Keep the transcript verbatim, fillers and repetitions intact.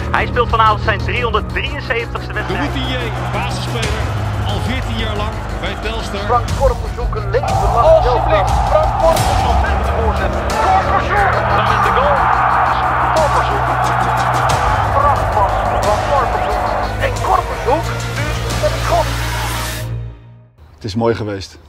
Hij speelt vanavond zijn driehonderddrieënzeventigste wedstrijd. De routinier, basisspeler, al veertien jaar lang bij Telstar. Frank Korverzoek, een leven lang. Alsjeblieft, Frank Korverzoek met de voorzet. Korverzoek! Dan is de goal. Korverzoek. Prachtpas van Korverzoek. En Korverzoek dus met een schot. Het is mooi geweest.